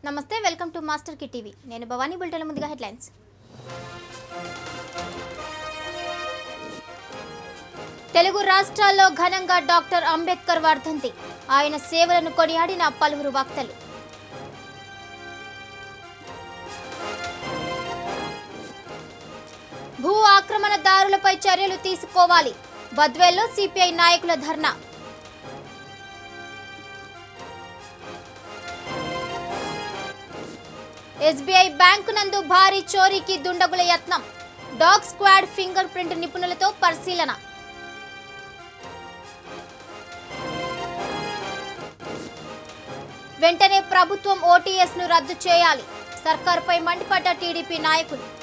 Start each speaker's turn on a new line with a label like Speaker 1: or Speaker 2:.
Speaker 1: నమస్తే welcome to master key TV నేను Bhavani bulletin ముందుగా హెడ్లైన్స్ తెలుగు రాష్ట్రాల్లో ఘనంగా డాక్టర్ అంబేద్కర్ వర్ధంతి ఆయన సేవలను కొనియాడిన పలువురు వక్తలు భూ ఆక్రమణదారులపై చర్యలు తీసుకోవాలి బద్వేల్లో సిపిఐ నాయకుల ధర్నా ఎస్బీఐ బ్యాంకు నందు భారీ చోరీకి దుండగుల యత్నం డాగ్ స్క్వాడ్ ఫింగర్ ప్రింట్ నిపుణులతో పరిశీలన వెంటనే ప్రభుత్వం ఓటీఎస్ ను రద్దు చేయాలి సర్కారుపై మండిపడ్డ టీడీపీ నాయకులు